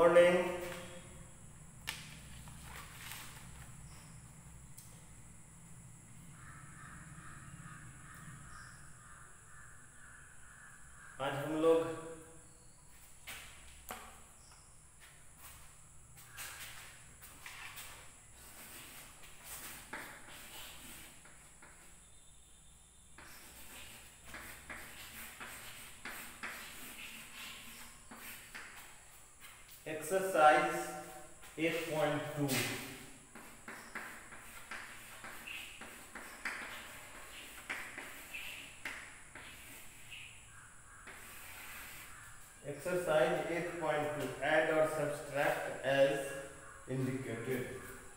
Morning. आज हम लोग एक्सरसाइज 8.2 एक्सरसाइज 8.2 ऐड और सब्सट्रैक्ट एज इंडिकेटेड।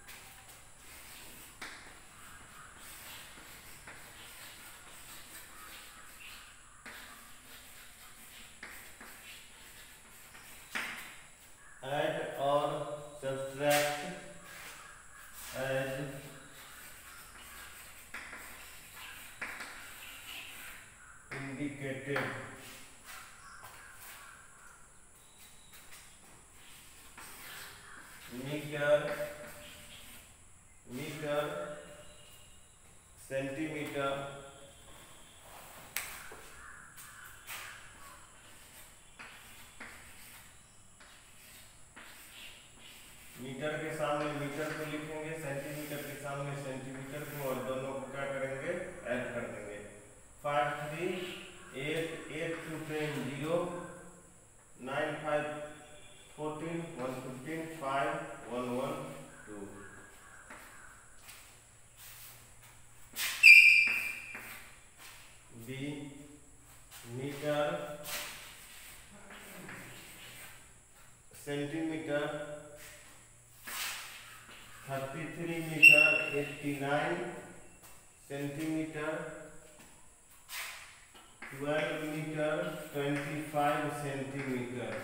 ऐड और subtract as indicated. Metre centimetre metre के सामने मीटर को लिखेंगे, सेंटीमीटर के सामने सेंटीमीटर को, और दोनों को क्या करेंगे, ऐड कर देंगे। 5 3 8 8 2 10 0 9 5 14 1 15 5 1 1 2। B metre centimetre 33 metre 89 centimetre 12 metre 25 centimetre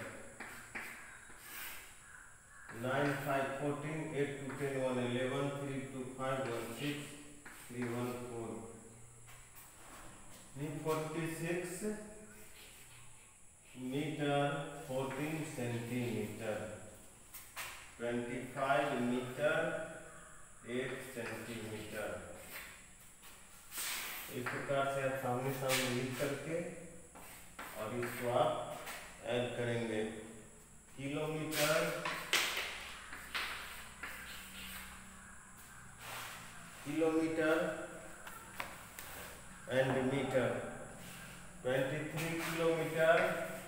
9 5 14 8 2 10 1 11 3 2 5 1 6 3 1 4। 46 metre 14 centimetre 25 metre 8 centimetre. इस प्रकार से आप सामने सामने लिख करके और इसको आप ऐड करेंगे। Kilometre and metre 23 kilometre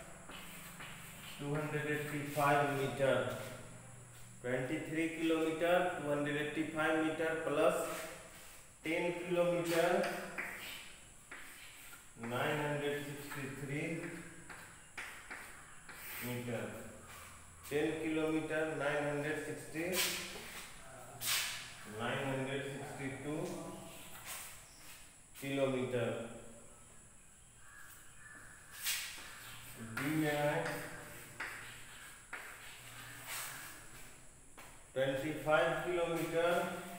285 metre 23 kilometre 285 metre plus 10 kilometre 963 metre 10 kilometre 962 kilometre. D में 25 किलोमीटर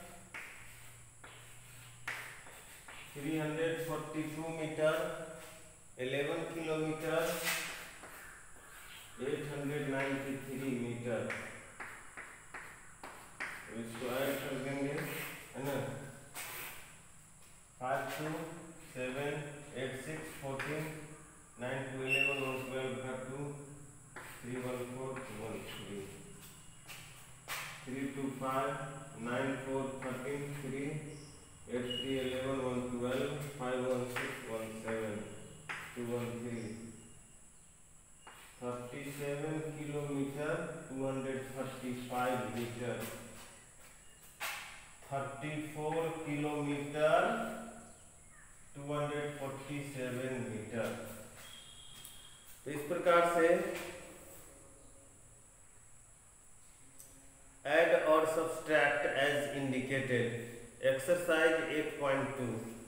342 मीटर 11 किलोमीटर 893 मीटर। इसको ऐड कर देंगे, है ना। 5 2 7 8 6 14 9 2 11 1 12 2 3 1 4 1 3 3 2 5 9 4 13 3 8 3 11 1 12 5 1 6 1 7 2 1 3 37 किलोमीटर 235 मीटर 34 किलोमीटर 247 मीटर। तो इस प्रकार से ऐड और सब्सट्रैक्ट एज इंडिकेटेड एक्सरसाइज 8.2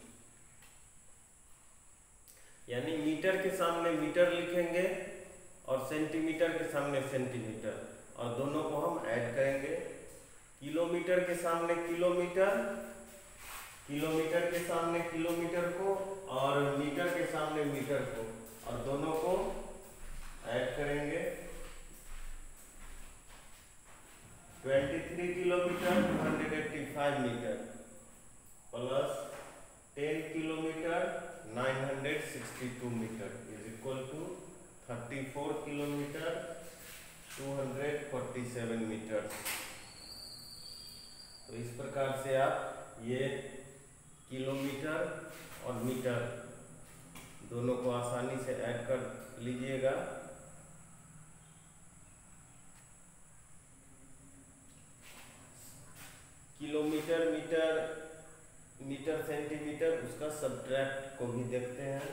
यानी मीटर के सामने मीटर लिखेंगे और सेंटीमीटर के सामने सेंटीमीटर, और दोनों को हम ऐड करेंगे। किलोमीटर के सामने किलोमीटर, किलोमीटर के सामने किलोमीटर को, और मीटर के सामने मीटर को, और दोनों को ऐड करेंगे। 25 metre plus 10 kilometre 962 metre is equal to 34 kilometre 247 metre. तो इस प्रकार से आप ये किलोमीटर और मीटर दोनों को आसानी से ऐड कर लीजिएगा। किलोमीटर मीटर मीटर सेंटीमीटर उसका सब्ट्रैक्ट को भी देखते हैं।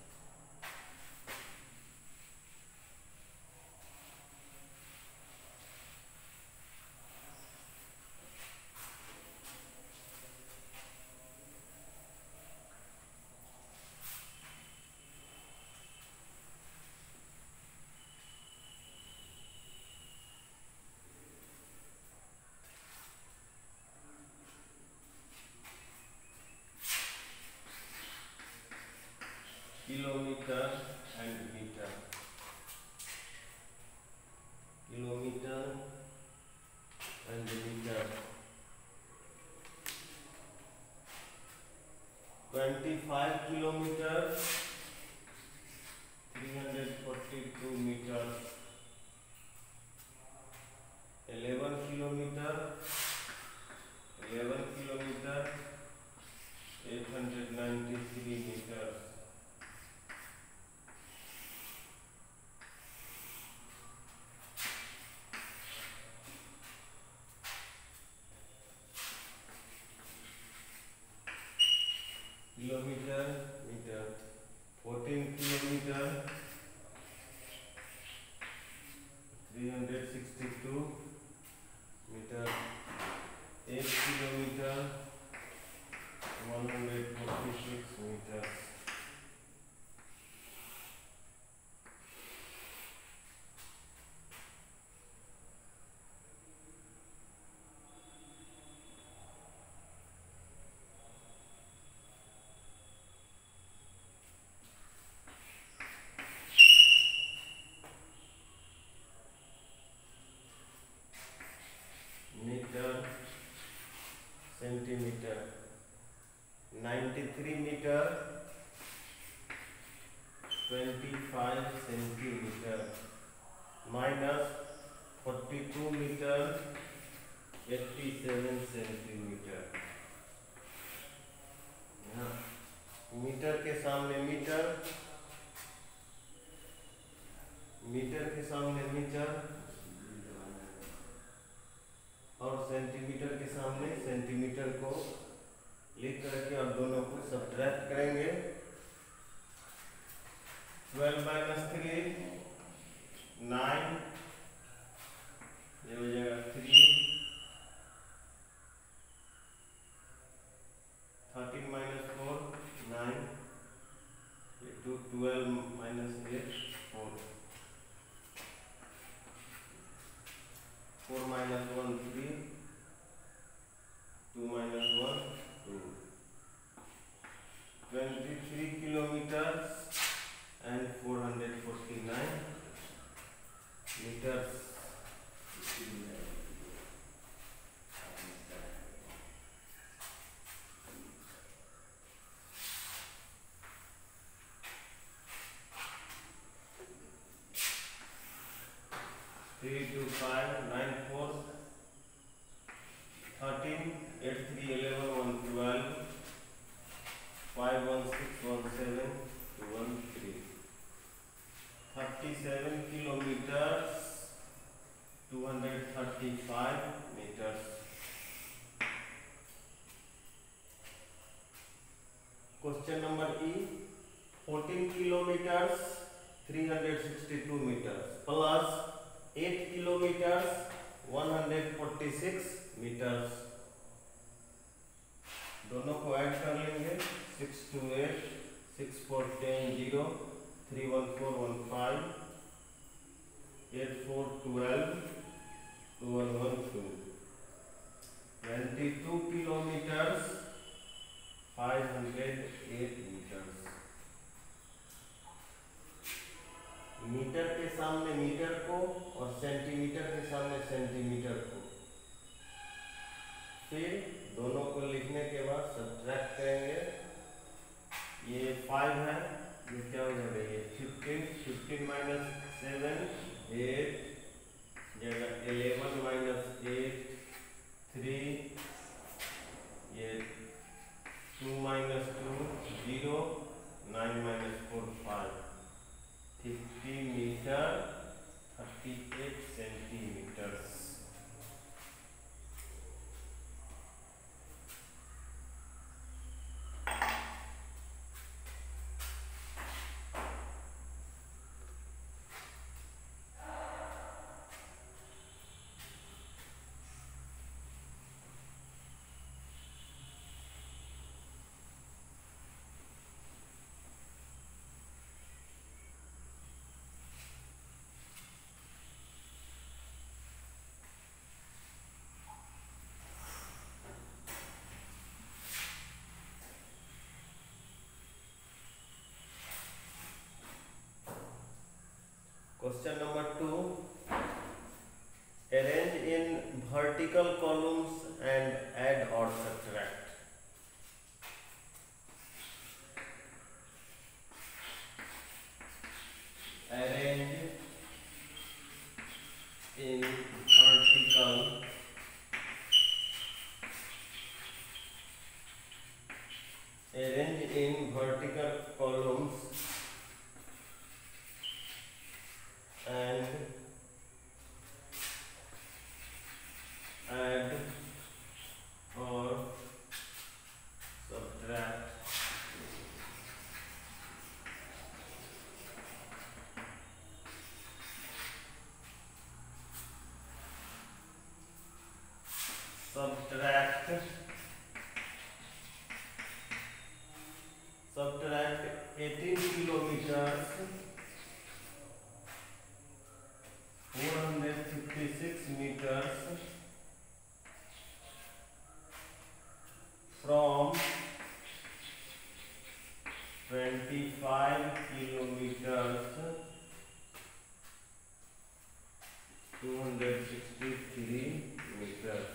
Kilometre and metre, kilometre and metre 25 kilometre 342 metre, 11 kilometre 893 metre, 14 kilometre 362 metre, 8 kilometre 146 metre, centimetre 93 metre 25 centimetre minus 42 metre 87 centimetre. Metre के सामने मीटर, मीटर के सामने मीटर और सेंटीमीटर के सामने सेंटीमीटर को लिख करके और दोनों को सब्ट्रैक्ट करेंगे। 12 माइनस 3 9, ये हो जाएगा 3, 13 minus 4 9, 12 minus 8 4, 4 minus 1 3, 2 minus 1 2, 23 kilometers and 449 meters। 3 2 5 9 4 13 8 3 11 1 12 5 1 6 1 7 2 1 3, 37 kilometers 235 meters। Question number E 14 kilometres 362 metres plus 8 kilometres 146 metres, दोनों को ऐड कर लेंगे। 6 2 8 6 4 10 0 3 1 4 1 5 8 4 12 2 1 1 2, 22 किलोमीटर्स 508 मीटर्स। मीटर के सामने मीटर को और सेंटीमीटर के सामने सेंटीमीटर को, फिर दोनों 5 है, ये क्या हो जाएगा, ये 15 माइनस 7 8 जगह 11 माइनस 8 3, ये 2 minus 2 0, 9 minus 4 5, 50 metre 38 centimetres. Question number 2. Arrange in vertical columns and add or subtract. Arrange in vertical columns and add or subtract. Subtract 18 kilometers 456 meters from 25 kilometers 263 meters.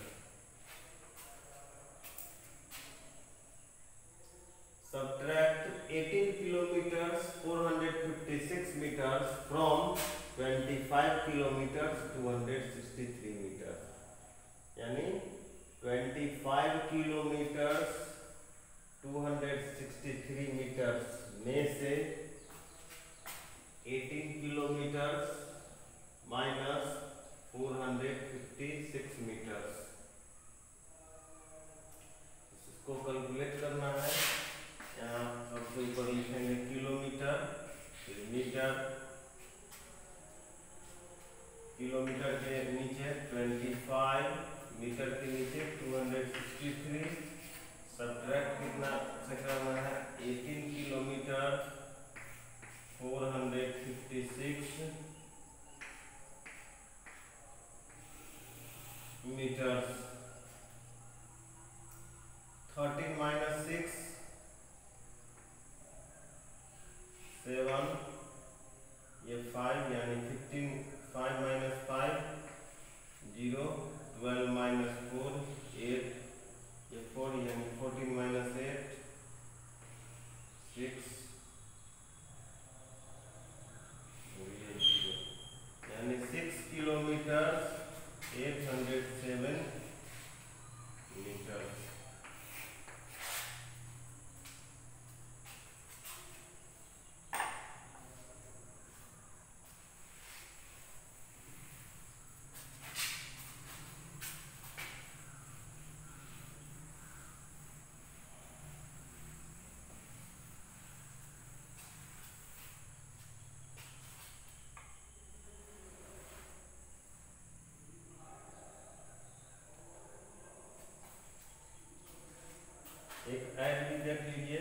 Subtract 18 kilometers 456 meters from 25 kilometers 263 meters, यानी 25 kilometres 263 metres में से 18 kilometres minus 456 metres, इसको calculate करना है। यहाँ सबसे ऊपर लिखेंगे किलोमीटर, फिर मीटर, किलोमीटर के नीचे 25, मीटर के नीचे 263, सब्ट्रैक्ट कितना से करना है 18 किलोमीटर 456 मीटर्स, 13 माइनस 6 7, ये 5 यानी 15, 5 माइनस 5 0, 12 माइनस 4 8, ये 4 यानी 14 माइनस 8 6, यानी 6 किलोमीटर 807 मीटर। एक ऐड भी देख लीजिए,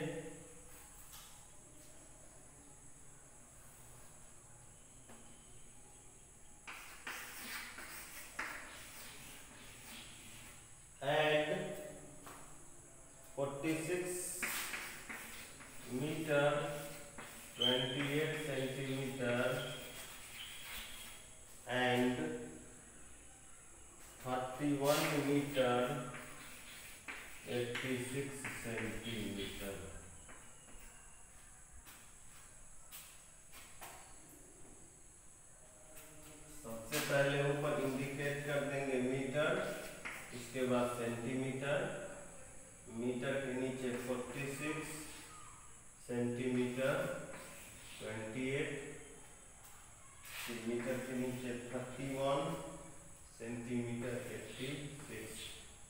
add 46 metre 28 centimetre and 31 metre 86 centimetre. 31 centimetre 86,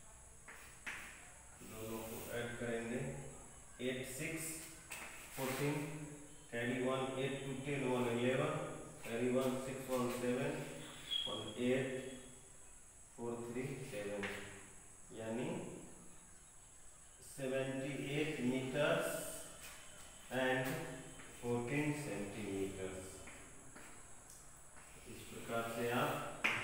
दोनों को ऐड करेंगे। 8 6 14, carry 1 8 2 10 1 11, carry 1 6 1 7 1 8 4 3 7, यानी 78 मीटर्स एंड 14 सेंटीमीटर्स। इस प्रकार से आप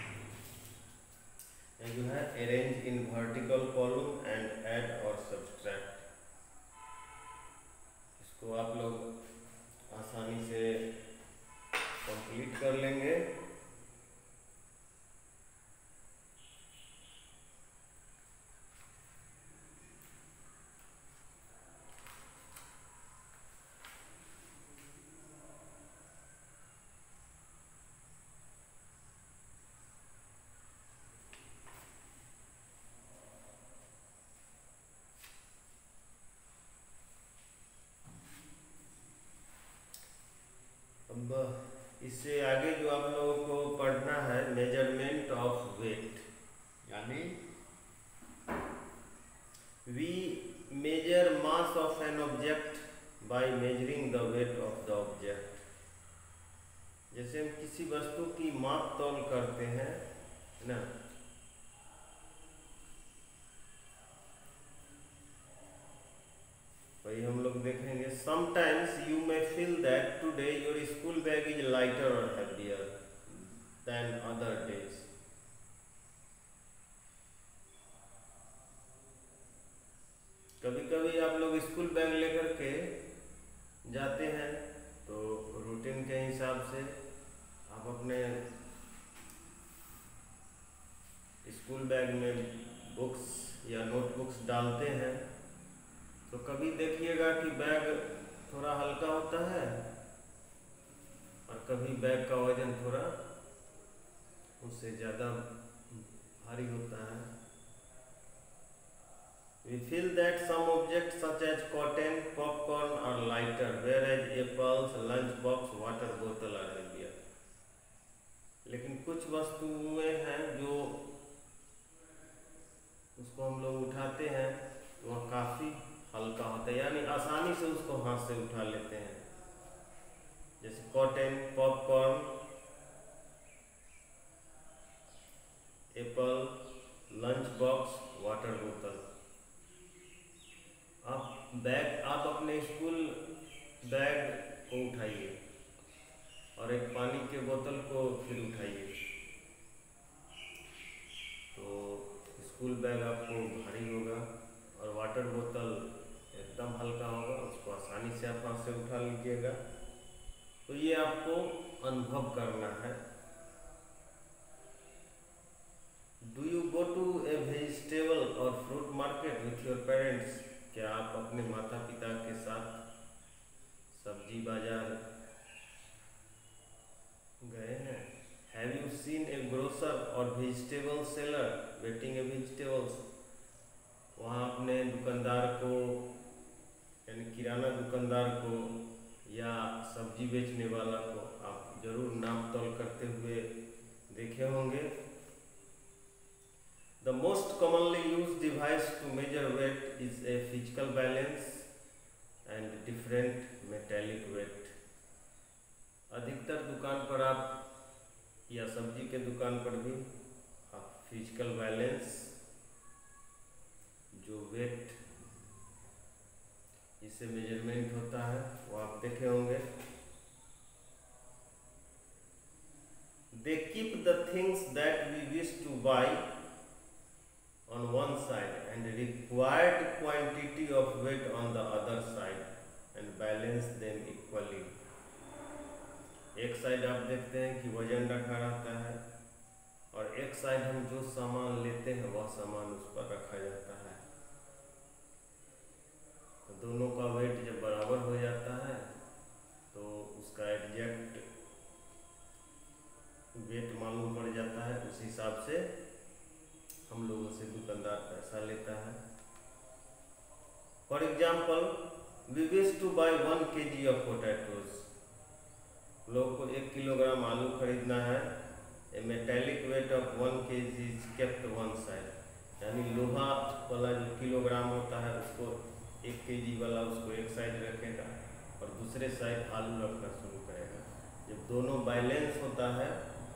जो है arrange in vertical column and add और सब्सट्रैक्ट, इसको आप लोग आसानी से कंप्लीट कर लेंगे। अब इससे आगे जो आप लोगों को पढ़ना है मेजरमेंट ऑफ वेट, यानी we measure mass of an object by measuring the weight of the object. जैसे हम किसी वस्तु की माप तौल करते हैं ना, वही हम लोग देखेंगे। Sometimes you may feel that today your school bag is lighter or heavier than other days. कभी कभी आप लोग स्कूल बैग लेकर के जाते हैं तो रूटीन के हिसाब से आप अपने स्कूल बैग में बुक्स या नोटबुक्स डालते हैं, तो कभी देखिएगा कि बैग थोड़ा हल्का होता है और कभी बैग का वजन थोड़ा उससे ज़्यादा भारी होता है। We feel that some objects such as cotton, popcorn are lighter, whereas apples, lunch box, water bottle are heavier. लेकिन कुछ वस्तुएं हैं जो उसको हम लोग उठाते हैं तो वह काफ़ी हल्का होता है, यानी आसानी से उसको हाथ से उठा लेते हैं। जैसे cotton, popcorn, apple, lunch box, water बोतल। आप अपने स्कूल बैग को उठाइए और एक पानी के बोतल को फिर उठाइए, तो स्कूल बैग आपको भारी होगा और वाटर बोतल एकदम हल्का होगा, उसको आसानी से आप हाथ से उठा लीजिएगा। तो ये आपको अनुभव करना है। Do you go to a vegetable or fruit market with your parents? क्या आप अपने माता पिता के साथ सब्जी बाजार गए हैं? Have you seen a grocer or vegetable seller weighting a vegetables? वहाँ अपने दुकानदार को, यानी किराना दुकानदार को या सब्जी बेचने वाला को आप जरूर नाप तौल करते हुए देखे होंगे। The most commonly used device to measure weight is a physical balance and different metallic weight. अधिकतर दुकान पर आप या सब्जी के दुकान पर भी आप फिजिकल बैलेंस, जो वेट इससे मेजरमेंट होता है, वो आप देखे होंगे। They keep the things that we wish to buy on one side and required quantity of weight on the other side and balance them equally. एक साइड आप देखते हैं कि वजन रखा रहता है और एक साइड हम जो सामान लेते हैं वह सामान उस पर रखा जाता है। तो दोनों का वेट जब बराबर हो जाता है तो उसका एग्जैक्ट वेट मालूम पड़ जाता है, उस हिसाब से हम लोगों से दुकानदार पैसा लेता है। For example, we wish to buy 1 kg of potatoes. लोग को 1 किलोग्राम आलू खरीदना है a metallic weight of 1 kg is kept one side, यानी लोहा वाला जो किलोग्राम होता है उसको 1 kg वाला उसको एक साइड रखेगा और दूसरे साइड आलू रखना शुरू करेगा। जब दोनों बैलेंस होता है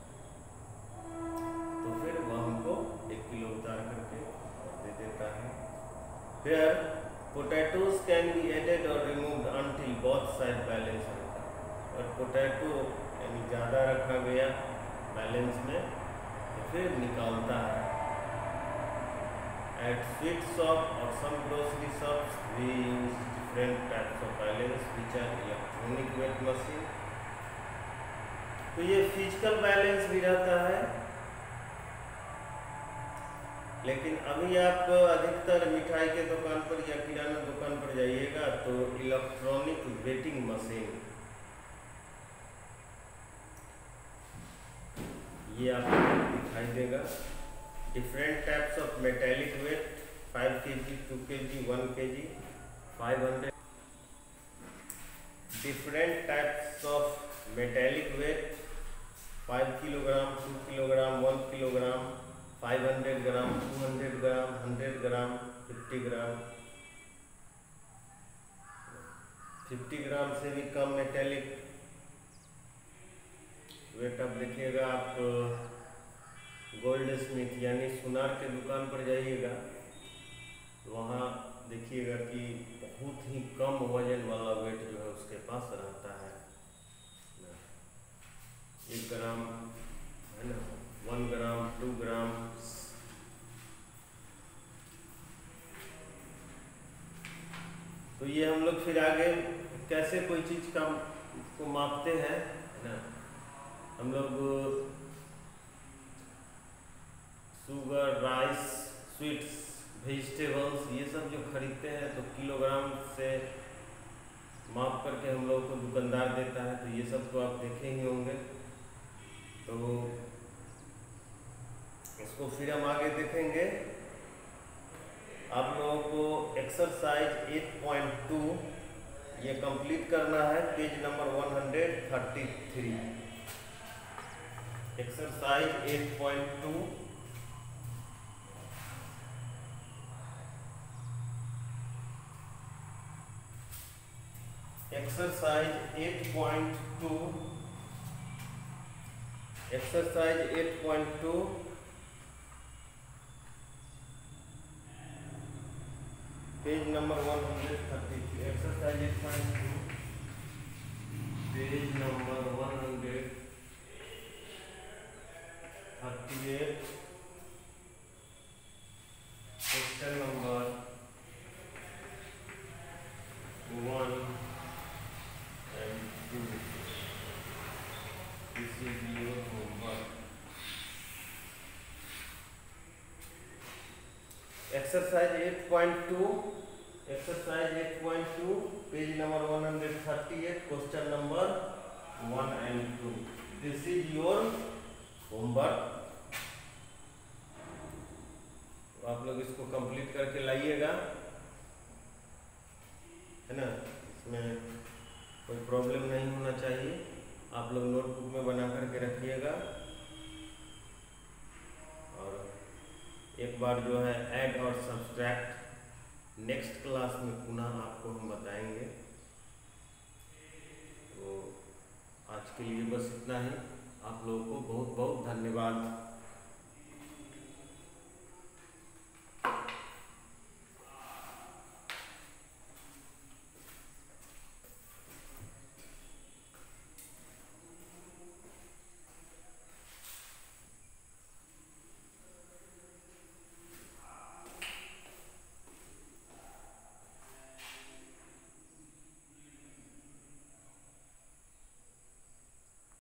तो फिर वह हमको 1 किलो उतार करके दे देता है। फिर potatoes can be added or removed until both side balance रहता है। और पोटैटो यानी ज़्यादा रखा गया बैलेंस में तो फिर निकालता है। Eight sweet shop or some grocery shops we use different types of balance which are electronic weight machine. तो ये फिजिकल बैलेंस भी रहता है, लेकिन अभी आप अधिकतर मिठाई के दुकान पर या किराना दुकान पर जाइएगा तो इलेक्ट्रॉनिक वेटिंग मशीन ये आपको दिखाई देगा। Different types of metallic weight 5 kg, 2 kg, 1 kg, 500। Different types of metallic weight 5 kilogram, 2 kilogram, 1 kilogram, 500 gram, 200 gram, 100 gram, 50 gram. 50 gram से भी कम मेटेलिक वेट। अब देखिएगा आप गोल्ड स्मिथ यानी सुनार के दुकान पर जाइएगा, वहाँ देखिएगा कि बहुत ही कम वजन वाला वेट जो है उसके पास रहता है। 1 ग्राम है ना, 1 ग्राम, 2 ग्राम। तो ये हम लोग फिर आगे कैसे कोई चीज़ का को मापते हैं, है ना। हम लोग शुगर, राइस, स्वीट्स, वेजिटेबल्स ये सब जो खरीदते हैं तो किलोग्राम से माप करके हम लोग को दुकानदार देता है। तो ये सब तो आप देखे ही होंगे। तो इसको फिर हम आगे देखेंगे। आप लोगों को एक्सरसाइज 8.2 ये कंप्लीट करना है, page number 133। Exercise 8.2 exercise 8.2 exercise 8.2 page number 133। Exercise 8.2 page number 138। Question number 1 and 2। This is your homework। Exercise 8.2 page number 138, question number 1 and 2। This is your homework. आप लोग इसको कंप्लीट करके लाइएगा, है ना। इसमें कोई प्रॉब्लम नहीं होना चाहिए। आप लोग नोटबुक में बना करके रखिएगा और एक बार जो है ऐड और सब्सट्रैक्ट नेक्स्ट क्लास में पुनः आपको हम बताएंगे। तो आज के लिए बस इतना ही। आप लोगों को बहुत बहुत धन्यवाद।